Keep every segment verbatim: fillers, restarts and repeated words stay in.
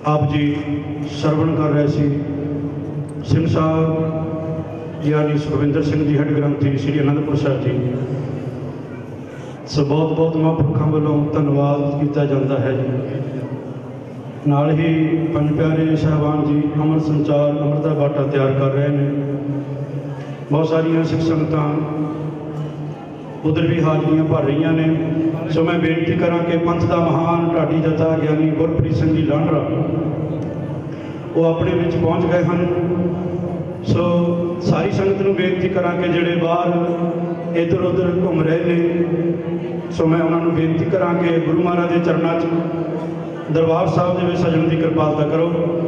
आप जी सरवण कर रहे सी सिंह साहब यानी सुखविंदर सिंह जी हेड ग्रंथी श्री आनंदपुर साहिब जी। सो बहुत बहुत महापुरखों वालों धन्यवाद किया जाता है जी। नाल ही पंज प्यारे साहबान जी अमृत संचार अमृत का बाटा तैयार कर रहे हैं। बहुत सारिया सिख संगत उधर भी हाजरियां भर रही ने। सो मैं बेनती करा कि पंथ का महान ढाडी जथा ज्ञानी गुरप्रीत सिंह जी लांडरा वो अपने विच पहुँच गए हैं। सो सारी संगत नूं बेनती करा कि जिहड़े बाहर इधर उधर घूम रहे हैं, सो मैं उन्होंने बेनती करा कि गुरु महाराज के चरणों च दरबार साहब के सजण की कृपालता करो।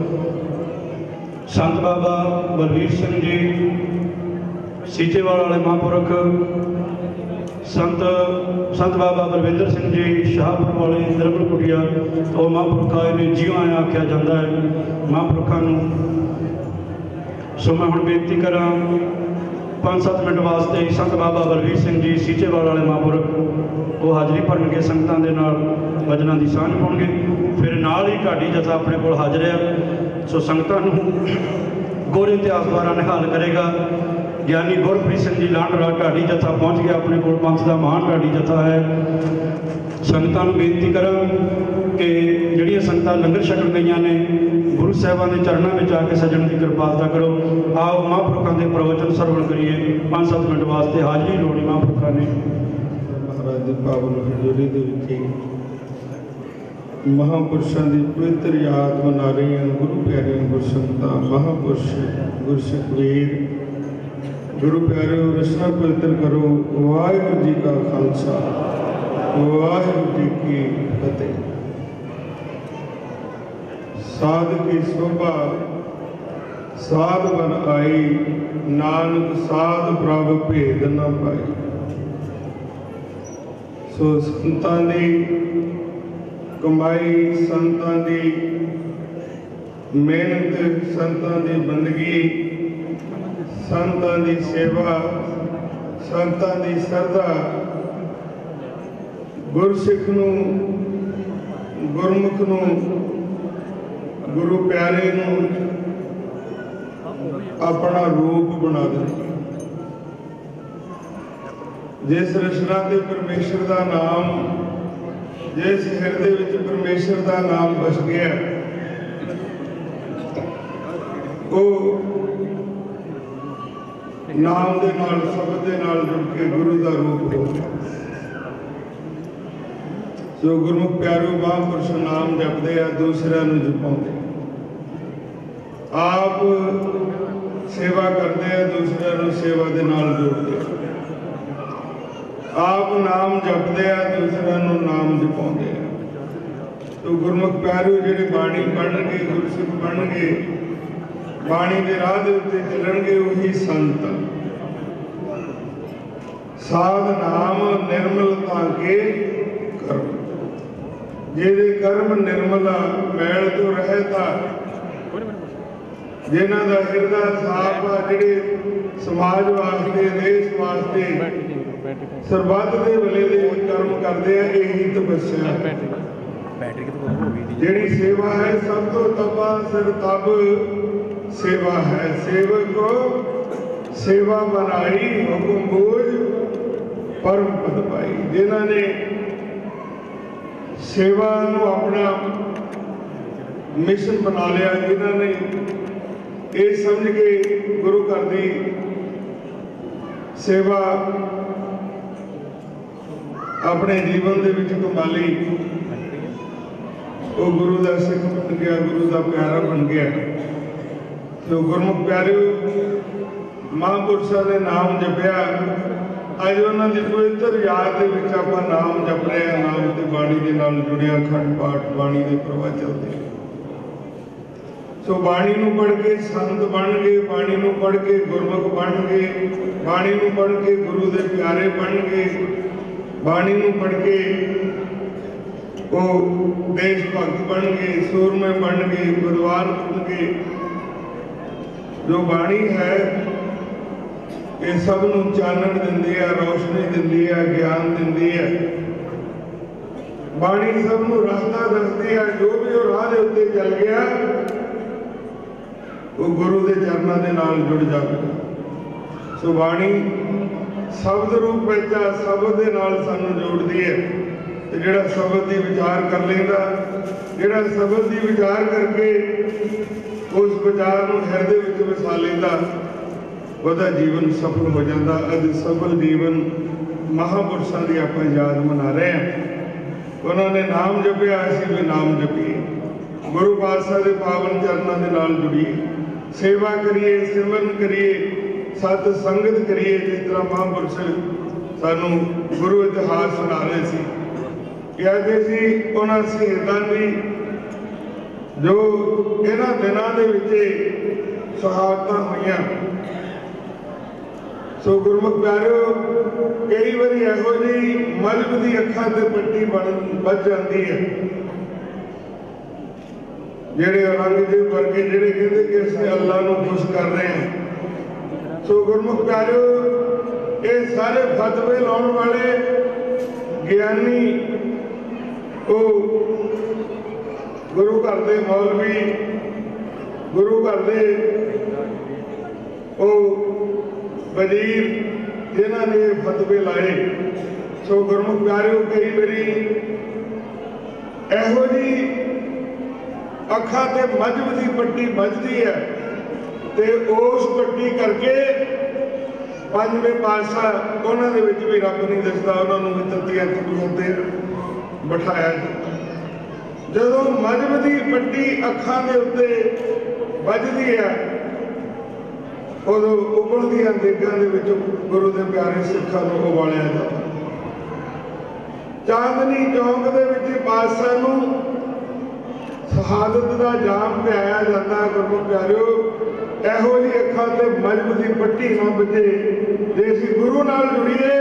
संत बाबा बलवीर सिंह जी सीचेवाल वाले महापुरख, संत संत बाबा बलविंदर सिंह जी शाहपुर वाले दरबल कुटिया और महापुरख आए ने जियो आया आख्या जाता है महापुरखों को। सो मैं हुण बेनती करा पाँच सत्त मिनट वास्ते संत बाबा बलवीर सिंह जी सीचेवाल वाले महापुरख वो हाज़री भरनगे, संगतां दे नाल वचनां दी सांझ पाउणगे। फिर नाल ही ढाडी जथा अपने कोल हाज़र है। सो संगतां नूं गोरे इतिहास द्वारा निहाल करेगा। ज्ञानी गुरप्रीत सिंह जी लांडरा ढाडी जथा पहुँच गया अपने कोल, पंथ का महान ढाडी जथा है। संगतां नूं बेनती करा कि जिहड़ियां संगतां लंगर छकण गईयां ने गुरु साहिबां दे चरणों में आके सजण की कृपालता करो। आओ महापुरखों के प्रवचन सरवण करिए। पाँच सत्त मिनट वास्ते हाज़री लोड़ी महापुरखों ने। महाराज की पावन हजूरी दे विच महापुरुषों की पवित्र याद मना रही हैं। गुरु प्यारे गुरसंगतां महापुरुष गुरसिख वीर गुरु प्यारे रचना पवित्र करो। वाहिगुरू जी का खालसा वाहिगुरू जी की फतेह। साध की शोभा साध बन आई, नानक साध प्रभ भेद न पाई। सो संतां दी कमाई, संतां दी मेहनत, संतां दी बंदगी, संतां दी सेवा, संतां दी श्रद्धा गुरसिख नूं गुरमुख नूं गुरु प्यारे नूं अपना रूप बना दिंदी। जिस रचना ते परमेश्वर का नाम, जिस हिरदे विच परमेश्वर का नाम बस गया, वो नाम दे नाल शब्द दे नाल जुड़ के गुरु का रूप हो गया। जो गुरमुख प्यारो महापुरुष नाम जपते हैं, दूसरों को जपाते, आप सेवा करते हैं, दूसरों को सेवा के नाल जोड़ते। आप नाम जपते हैं, दूसरों को नाम जपाते हैं। तो गुरमुख प्यारो जिहड़े बाणी पढ़नगे, गुरसिख बनणगे, बाणी के राह के उत्ते चलणगे, वही संत। साध नाम निर्मलता के कर्म, जिहदे कर्म निर्मला मैल तो रहता, जिन्हां दा हिरदा साफ आ, जिहड़े समाज वास्ते देश वास्ते सरबत के भले दे कर्म करते हैं, यही तपस्या है। जिहड़ी सेवा है सब तो तपा सिर तब सेवा है। सेवक को सेवा बनाई, हुक्म बोझ परम पद पाई। जिन्हां ने सेवा नूं अपना मिशन बना लिया, जिन्हां ने ये समझ के गुरु घर दी सेवा अपने जीवन दे विच कमाली, वो गुरु का सिख बन गया, गुरु का प्यारा बन गया। तो गुरमुख प्यारे महापुरुषों ने नाम जपया। अज उन्होंने पवित्र याद के विच आपां नाम जप रहे हैं। नाम ते बाणी के नाल जुड़िया अखंड पाठ बाणी के प्रवाह चलते। सो बाणी नूं पढ़ के संत बन गए, बाणी नूं पढ़ के गुरमुख बन गए, बाणी नूं पढ़ के गुरु के प्यारे बन गए, बाणी नूं पढ़ के वो देश भक्त बन गए, सूरमे बन गए, विद्वान बन गए। जो बाणी है ये सब चानन दिंदी है, रोशनी दिंदी है, ज्ञान दिंदी है। बाणी सबनूं रास्ता दसदी है। जो भी वो राह दे उत्ते चल गया वो गुरु के चरणों के नाल जुड़ जाएगा। सो बाणी शब्द रूप में शब्द के नाल सानूं जोड़दी है। ते जिहड़ा शब्द की विचार कर लेंदा, जिहड़ा शब्द की विचार करके उस विचार को हृदय विच वसा लेंदा, वह जीवन सफल हो जाता। अज सफल जीवन महापुरुषों की आप याद मना रहे हैं। उन्होंने नाम जपिया, असीं भी नाम जपीए, गुरु पातशाह के पावन चरणों के नाल जुड़िए, सेवा करिए, सिमरन करिए, सत संगत करिए। जिस तरह महापुरुष सानू गुरु इतिहास सुना रहे थे कि अज असीं उन्हां शहीदां दी जो इन्हां दिनां दे विच शहादतां होईयां। सो गुरमुख प्यारिओ, कई बारी इहो जी मजहब की अखां ते पट्टी बन बच जाती है। जेड़े औरंगजेब वर्गे जेड़े कहते कि असीं अल्लाह नूं खुश कर रहे हैं। सो गुरमुख प्यारिओ, ये सारे फतवे लाउण वाले ज्ञानी वो गुरु घर दे मौलवी, गुरु घर दे वो वजीर जिन्हों ने फतवे लाए। सो गुरमुख प्यारिओ, कई बारी इहो जी अखां ते मजहब की पट्टी बजती है ते उस पट्टी करके पंजवें पातशाह उन्होंने भी रब नहीं दसदा, उन्होंने भी तत्तियां तुत्तियां ते बिठाया जाता। जदों मजहब की पट्टी अखां दे उत्ते बजदी है, उदों उबलदियां देगां दे विचों गुरु के प्यारे सिखां नूं उबालिया जाता। चांदनी चौक दे विच पातशाह नूं शहादत का जाम पियाया जाता। गुरमुख प्यारिओ, इहो जी अखां ते मजहब की पट्टी ना बजे। जे असीं गुरु नाल जुड़ीए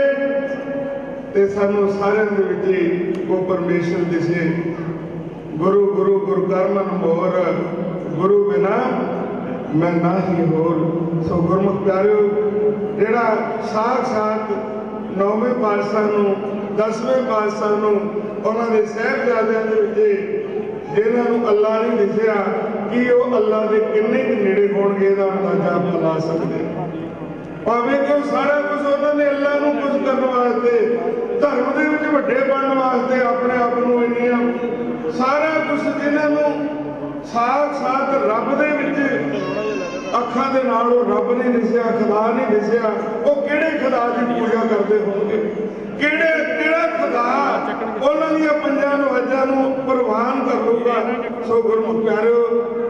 ते सानूं सारिआं दे विच वो परमेश्वर दिसे। गुरु गुरु गुरु कर मन मोर, गुरु बिना मैं ना ही होर। सो गुरमुख प्यारिओ, जिहड़ा साक्षात नौवें पातशाह नूं, दसवें पातशाह नूं, उन्हां दे साहिबजादिआं दे विच जिन्हों अल्लाह नहीं दिसया कि वह अल्लाह के किन्ने के नेड़े होणगे, इहदा अंदाजा आप ला सकते। भावें कि सारा कुछ उन्होंने अल्लाह नूं खुश करने वास्ते, धर्म दे विच वड्डे बनने वास्ते अपने आप नूं इन्नियां सारा कुछ जिन्हों साक्षात रब दे विच अखां दे नाल रब नहीं दिसया, खुदा नहीं दिसया, वो किहड़े खुदा की पूजा करते होणगे? किहड़े किहड़ा खुदा उन्हां दीआं पंजां नवाजां नूं प्रवान कर लूगा? सो गुरमुख प्यारिओ,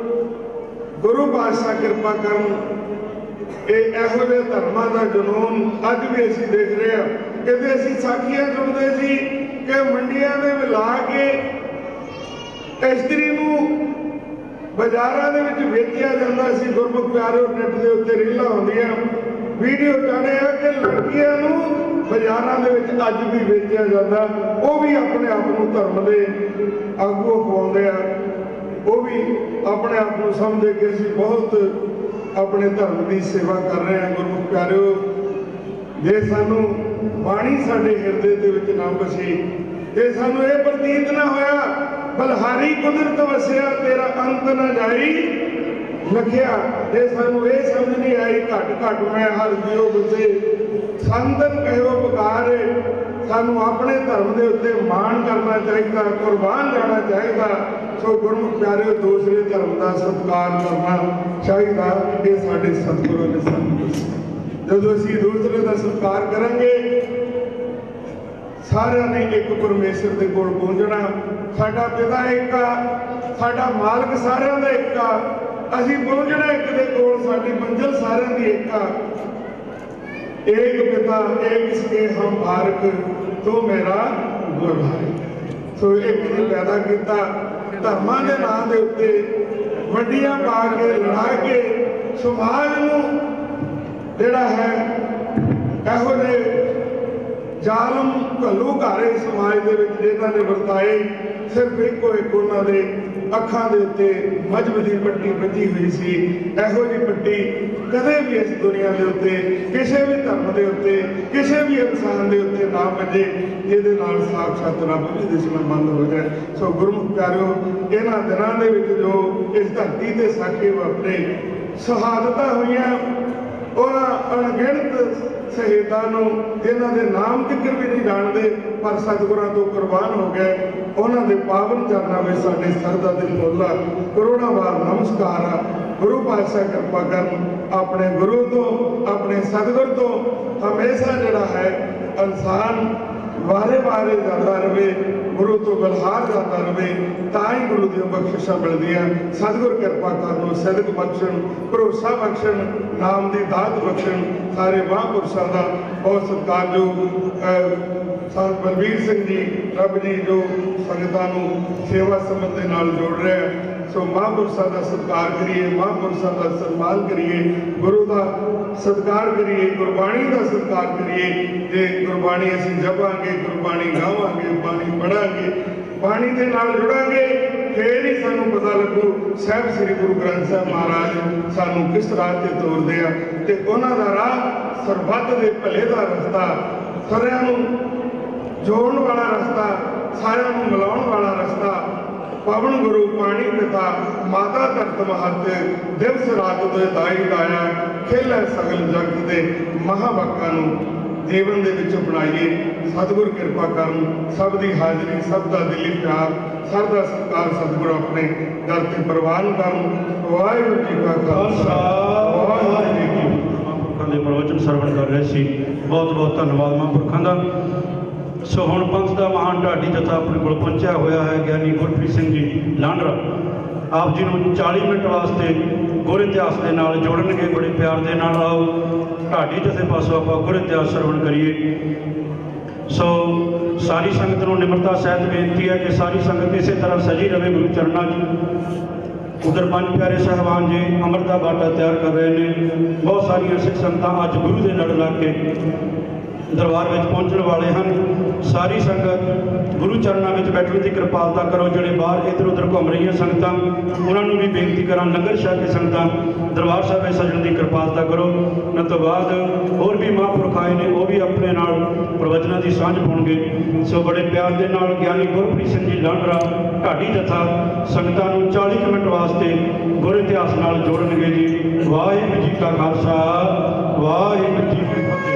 गुरु पातशाह कृपा करन। ये इहो जिहे धर्मां दा जुनून अज भी असीं देख रहे हैं। कहते असीं साखीआं सुणदे सी कि मंडियां दे ला के इस्त्री नूं बाजारां दे विच वेचिया जांदा सी। गुरमुख प्यारिओ, नेट दे उत्ते रीलां आउंदियां, वीडियो चाहते हैं कि लड़कियां नूं बाजारां दे विच अज भी वेचिया जाता। वो भी अपने आप नूं धर्म दे आगू अखवाउंदे आ, वो भी अपने आप नूं समझदे कि असीं बहुत अपने धर्म की सेवा कर रहे हैं। गुरमुख प्यारिओ, जे सानू बाणी साडे हिरदे दे विच ना बसी, जे सानू ये प्रतीत ना होया बलहारी कुदरत वसिया तेरा अंत ना जाई लखिया, जे सानू ये समझ नहीं आई घट घट मैं हर जियो बसे संतन कहो पुकार, सानू अपने धर्म के उत्ते मान करना चाहिए, कुर्बान जाना चाहिए। सो गुरमुख प्यारिओ, दूसरे धर्म का सत्कार करना चाहिए। ये साडे सतगुरु ने सानू दस्सिया। जदों असीं दूसरे का सत्कार करेंगे, सारिआं ने एक परमेश्वर के कोल पहुंचना। साडा पिता एक आ, साडा मालक सारिआं दा एक आ, असीं पहुंचना एक दे कोल, साडी मंजिल सारिआं दी एक आ। एक पिता एक सके हम भारक, तो मेरा गुर भाई। सो एक ने पैदा किया, धर्मां दे नां दे उत्ते वड्डियां पा के लड़ा के समाज नूं जिहड़ा है इहो जिहे जालम घल्लूघारे समाज दे विच जिन्हां ने वरताए, सिर्फ एको एक उन्हां दे अखां दे उत्ते मजहब दी पट्टी बची हुई सी। इहो जी पट्टी कदे भी इस दुनिया के उत्ते किसी भी धर्म के उत्ते किसी भी इंसान के उत्ते ना बजे जिहदे नाल साक्षात रब भी दिसना बंद हो जाए। सो गुरमुख प्यारिओ, इन्हां दिनां दे विच जो इस धरती ते साके वापरे शहादतां होईयां, उन्हां अणगिणत शहीदां जिन्हां दे नाम तिकर भी नहीं जानते पर सतगुरां तो कुर्बान हो गए, उन्हां दे पावन चरनां विच साडे सरदा दे फुੱਲ करोड़ां वार नमस्कार आ। गुरु पातशाह कृपा करन, अपने गुरु तो अपने सतगुर तो हमेशा जिहड़ा है इंसान वारे वारे जाता रहे, गुरु तो बलहार जाता रहे, ताई गुरु दी बख्शिशां मिलदियां। सतगुर कृपा करन, सिदक बख्शण, भरोसा बख्शण, नाम दी दात बख्शण। सारे महापुरुषों का बहुत सत्कार जो संत बलबीर सिंह जी रब जी जो संगतां नूं सेवा संबंध दे नाल जोड़ रहे हैं। सो महापुरुषों का सत्कार करिए, महापुरुषों का सम्मान करिए, गुरु का सत्कार करिए, गुरबाणी का सत्कार करिए। जे गुरबाणी असीं जपांगे, गुरबाणी गावांगे, बाणी पढ़ांगे, बाणी के नाल जुड़ांगे, फिर ही सानूं पता लगू साहिब श्री गुरु ग्रंथ साहिब महाराज सानूं किस राह ते तोरदे आ ते उन्हां दा राह सरबत दे भले दा रस्ता, सारिआं नूं जोड़न वाला रस्ता, सारिआं नूं मिलाउण वाला रस्ता। पवन गुरु पाणी पिता माता धरत महत, दिवस रात दे दाई दाया, खेल सगल जगत दे महावाकां नूं जीवन दे विच अपनाइए। सतगुर कृपा करन, सब दी हाजरी, सब दा दिली प्यार, सब दा सत्कार सतगुर अपने दर ते प्रवान करन। वाहिगुरू जी का खालसा, वाहिगुरू जी की फतेह। महापुरखों के प्रवचन सरवण कर रहे सी, बहुत बहुत धन्यवाद महापुरखों का। सो हुण पंथ का महान ढाडी जथा अपने को पहुंचा होया है ज्ञानी गुरप्रीत सिंह जी लांडरा। आप जी नूं चालीस मिनट वास्ते गुर इतिहास के नाल जोड़नगे। बड़े प्यार के नाल आओ ढाडी जथे पासों आपां गुर इतिहास सरवण करिए। सो सारी संगत नूं निमरता सहित बेनती है कि सारी संगत इस तरह सजी रहे गुरु चरणों च। उधर पंज प्यारे साहबान जी अमृत का बाटा तैयार कर रहे हैं। बहुत सारिया सिख संगतां अज गुरु के लड़ लग के दरबार में पहुँचने वाले हैं। सारी संगत गुरु चरणों में बैठने की कृपालता करो। जोड़े बाहर इधर उधर घूम रही संगतां उन्होंने भी बेनती करा, लंगर छक के संगतां दरबार साहब सजन की कृपालता करो। न तो बाद होर भी महापुरख आए ने, वो भी अपने नाल प्रवचनों की सांझ पाउणगे। सो बड़े प्यार के नाल ज्ञानी गुरप्रीत सिंह जी लांडरा ढाडी जथा संगतां नूं चालीस मिनट वास्ते गुर इतिहास नाल जोड़नगे जी। वाहिगुरू जी का खालसा, वाहिगुरू जी की फतेह।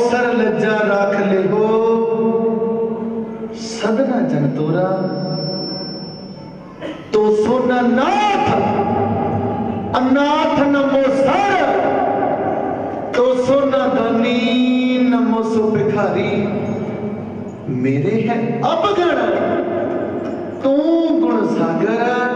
कौसर लज्जा राख ले हो सदना जन तोरा तो सोना नाथ अनाथ नमो सर तो सोना दानी नमो सो भिखारी मेरे है अवगण तू गुण सागर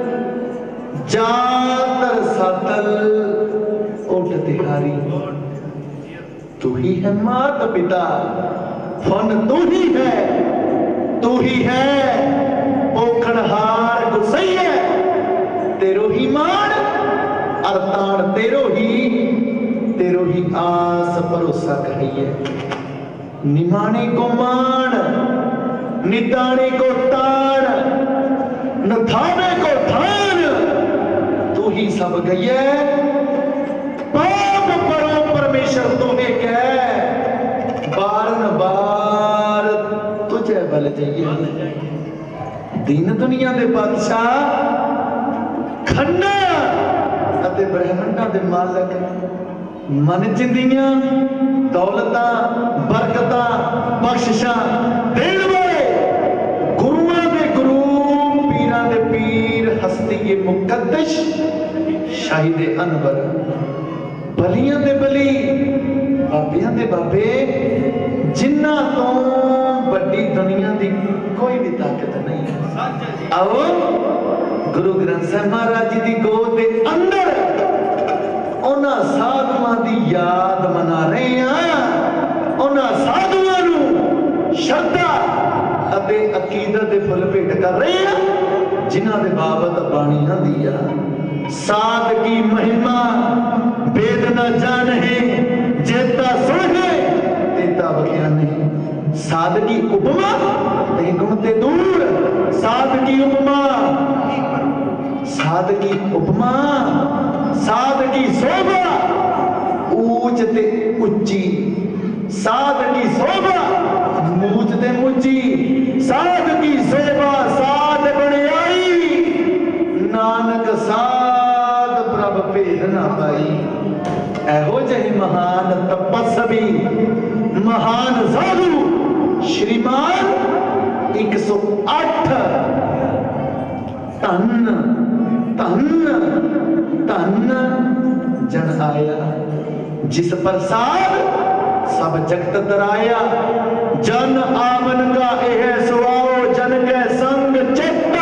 जातर सातल ओट तिहारी तू ही है माता पिता फन तू ही है तू ही है पोखणहार गुसैया तेरो ही मान अरतान तेरो ही तेरो ही आस भरोसा कहिए निमाने को मान निताने को तान नथावे को थान तू ही सब गई पाप परो परमेश्वर तुम्हें कह बारन बार तुझे बल जाइए दीन दुनिया दे बादशाह खन्ना अते ब्रह्मंडा दे मालक मन चिंदियां दौलतां बरकतां बख्शिशां देण वाले गुरुआं दे गुरु पीरां दे पीर हस्ती ये मुकद्दस शाही दे अनवर बलियां दे बली बाबियां दे बाबे जिन्ना तो बड़ी दुनिया दी कोई भी ताकत नहीं आओ गुरु ग्रंथ साहिब महाराज जी दी गोद दे अंदर उन्हां साधुआं दी याद मना रहे हैं उन्हां साधुआं नूं श्रद्धा अते अकीदत दे फुल भेट कर रहे हैं जिन्हां दे बाबत बाणी आंदी आ साध की महिमा वेद न जाने जेता सुने तेता बख्याने साध की उपमा ते गुण ते दूर साध की उपमा साध की उपमा साध की शोभा ऊंच ते उच्ची साध की शोभा मूच ते मुची साध की शोभा साध बने आई नानक साध प्रभ भेद ना पाई एहो जही महान तपस्वी महान साधु श्रीमान एक सौ आठ तन तन तन जन आया जिस प्रसाद सब जगत तराया जन आवन का एह सुआओ जन के संग चित्त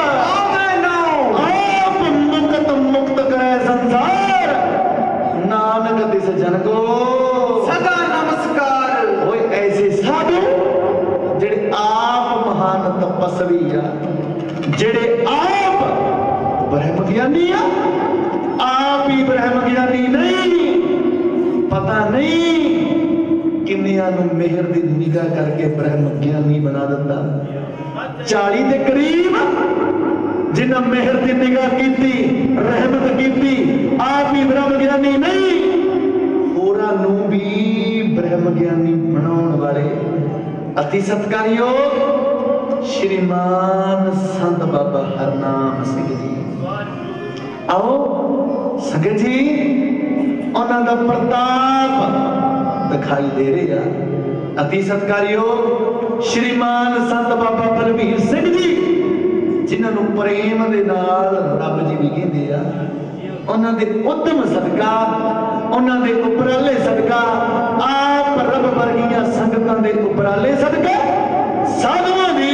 आप मुक्त मुक्त करे संसार नानक दिस जन को सदा नमस्कार ओए ऐसे साधु जेड़े आप महान तपस्वी आ जेड़े आप ब्रह्म ज्ञानी आ आप ही ब्रह्म ज्ञानी नहीं पता नहीं किन्नियां नूं मेहर दी निगाह करके ब्रह्म ज्ञानी बना दिता चाली के करीब जिन्हें मेहर की निगाह की रहमत की आप ही ब्रह्म ज्ञानी नहीं होरां नूं भी ब्रह्म ज्ञानी बनाउण वाले अति सत्कारयोग श्रीमान संत बाबा हरनाम सिंह जी आओ संगत जी उन्हां दा प्रताप दिखाई दे रहा अति सत्कारयोग श्रीमान संत बाबा बलबीर सिंह जी जिन्होंने प्रेम दे नाल रब जी भी कहते हैं उन्हां दे उद्यम सदका उन्हां दे उपराले सदका आप रब वर्गियां संगतां दे उपराले सदका साधुआं दी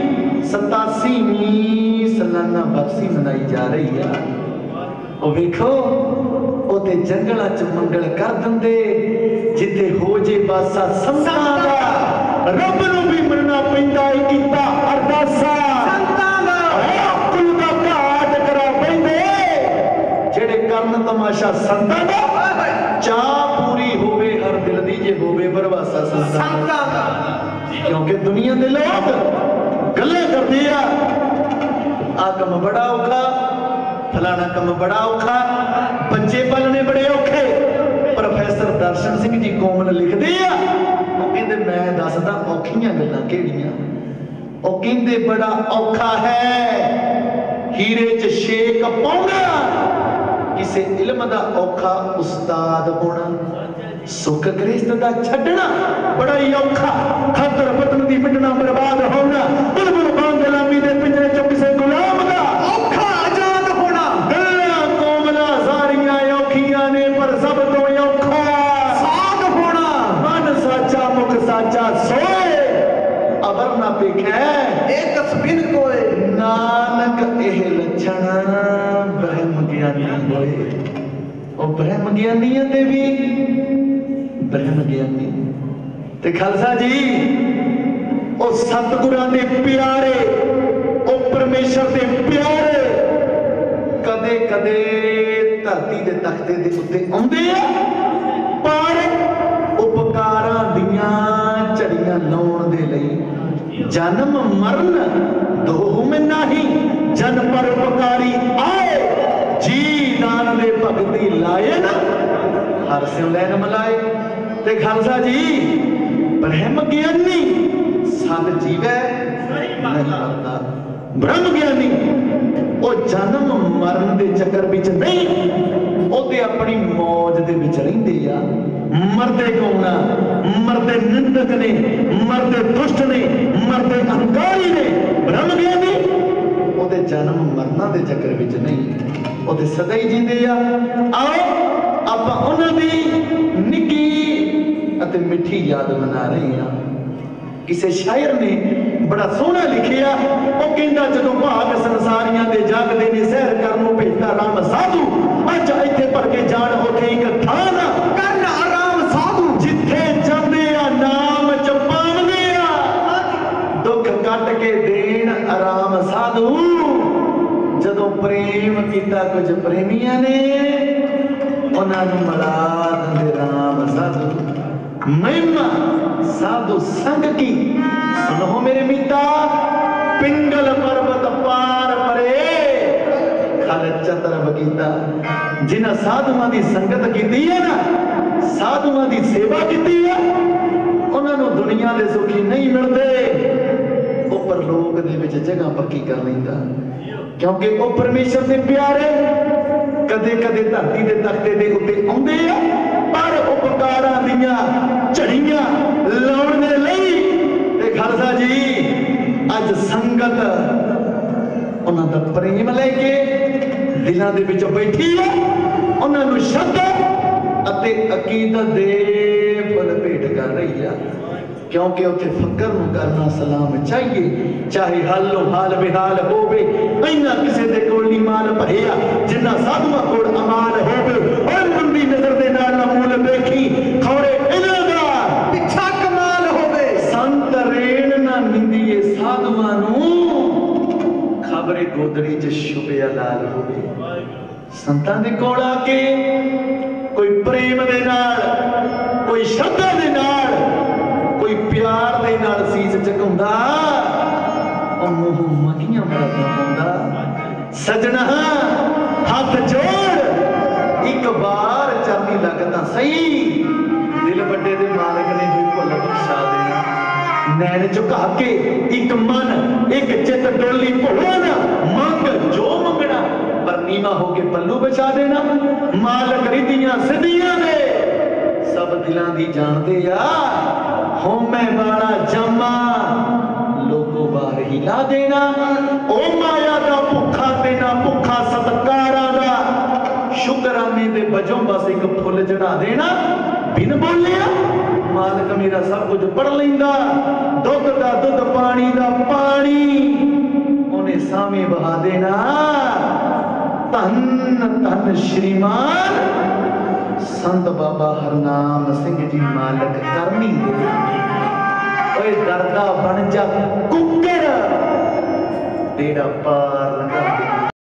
सतासीवीं सालाना बरसी मनाई जा रही है ਉਹ ਵੇਖੋ ਉਹਦੇ ਜੰਗਲਾਂ ਚ ਮੰਗਲ ਕਰ ਦਿੰਦੇ ਜਿੱਥੇ ਹੋ ਜੇ ਬਾਸਾ ਸੰਤਾਂ ਦਾ ਰੱਬ ਨੂੰ ਵੀ ਮੰਨਣਾ ਪੈਂਦਾ ਏ ਕੀਤਾ ਅਰਦਾਸਾ ਸੰਤਾਂ ਦਾ ਅਕਲ ਦਾ ਘਾਟ ਕਰਾ ਪੈਂਦੇ ਜਿਹੜੇ ਕਰਨ ਤਮਾਸ਼ਾ ਸੰਤਾਂ ਦਾ ਚਾਹ ਪੂਰੀ ਹੋਵੇ ਹਰ ਦਿਲ ਦੀ ਜੇ ਹੋਵੇ ਬਰਵਾਸਾ ਸੰਤਾਂ ਦਾ ਕਿਉਂਕਿ ਦੁਨੀਆ ਦੇ ਲੋਕ ਗੱਲਾਂ ਕਰਦੇ ਆ ਆ ਕੰਮ ਬੜਾ ਔਖਾ फलाना कम बड़ा औखा बच्चे पालने बड़े औखे प्रोफेसर दर्शन सिंह जी कोमल लिखते हैं मैं दसदा औखियां गल्लां केड़ियां ओ कहंदे बड़ा औखा है हीरे च शेक पाउणा किसे इल्म दा औखा उस्ताद होना सुख गृहस्थ दा छड्डना बड़ा ही औखा, खातर वतन दी मिटना बर्बाद होना, बुलबुल वांग गुलामी दे पिंजरे चों किसे गुलाम दा औखा आजाद होना। गल्लां कोमलां सारियां औखियां ने पर सब तो औखा साध होना। मन साचा मुख साचा सोए अबर ना पेखै एक बिन कोए। नानक एह लक्षण ब्रह्म ज्ञानी होए। ओ ब्रह्म ज्ञानियां दे भी ब्रह्म ज्ञानी ते खालसा जी ओ सतगुरां दे प्यारे, ओ परमेश्वर दे प्यारे कदे कदे धरती दे तख्ते दे उत्ते आउंदे आ, पर उपकारां दियां झड़ियां लाउण दे लई जन्म मरण दोह में नाही। जन पर उपकारी आए जी दान दे भगती लाए ना हर सिउ लैन मलाए। ते खालसा जी ब्रह्म ज्ञानी सद जीवै नहीं मरदा। ब्रह्म ज्ञानी ओ जन्म मरण दे चक्कर विच नहीं, ओदे अपनी मौज दे विच रहिंदे आ। मरदे कौन आ? मरदे निंदक ने, मरदे दुष्ट ने, मरदे अहंकारी ने। ब्रह्म ज्ञानी ओदे जन्म मरना दे चक्कर विच नहीं, ओदे सदा ही जींदे आ। आओ आपां उन्हां दी निੱਕੀ ਅਤੇ मिठी याद मना रहे हैं। किसी शायर ने बड़ा सोहना लिखिया, वो कहंदा जदों भाग संसारियां दे जागदे ने सैर करन नूं भेजदा राम साधु, अज इत्थे भर के जाण उथे एक थां ना करन आराम साधु। जिथे जांदे आ नाम जपावदे आ, दुख कट के देण आराम साधु। जदों प्रेम कीता कुछ प्रेमियां ने उन्हां नूं मिला दिंदे राम साधु। महिमा साधु संग की सुनो मेरे मिता, पिंगल पर्वत पार परे खल चतर बगीता। जिन्हां साधुआं दी संगत कीती है ना, साधुआं दी सेवा कीती है, उन्हां नूं दुनिया दे सुखी नहीं मिलदे, ओ परलोक दे विच जगह पक्की कर लैंदा। क्योंकि ओ परमेश्वर दे प्यारे कदे कदे धरती दे तख्ते दे उत्ते आउंदे आ, पर उपकारां दियां झड़ियां लाउण दे लई। ते खालसा जी अज संगत उन्हां दा प्रेम लेके दिलां दे विच बैठी है, उन्हां नूं श्रद्धा अते अकीदत दे फल भेट कर रही है। क्योंकि उत्थे फकर नूं करना सलाम चाहिए, चाहे हालो हाल बेहाल होवे। इन्ना किसे दे कोल नहीं माल भरिया जिन्ना साधुआं कोल अमाल होवे। और मंदी नजर दे नाल ना मूल देखी, खौरे इन्हां दा पिछा कमाल होवे। संत रेण ना निंदिए साधुआं नूं, खबरे गोदड़ी च शुबिया लाल होवे। संतां दे कोल आके कोई प्रेम दे नाल, कोई श्रद्धा दे नाल, कोई प्यार दे नाल सीस झुकाउंदा, और मुंह मगियां मरदा पाउंदा। सजना हाथ जोड़ एक बार चांदी लगता सही, दिल बड़े दे मालिक ने भी भुल बख्शा देना। नैन झुका के एक मन एक चित डोली भोला, मंग जो मंगना पर नीवा होके पल्लू बचा देना। मालक रिधियां सिद्धियां ने सब दिलां दी जानदे आ, होमे वाला जमा लोगों बाहर ही ला देना। ओ माया दा भुखा तेना भुखा सत्कारा दा, शुकराने दे बजों बस एक फुल चढ़ा देना। बिन बोलिया मालिक मेरा सब कुछ पढ़ लैंदा, दुध दा दुध पानी दा पानी उन्हें सामे बहा देना। धन धन श्रीमान संत बाबा हरनाम सिंह जी मालक करनी दे। ओए दरदा बन जा कुकर तेरा पार लगा दे।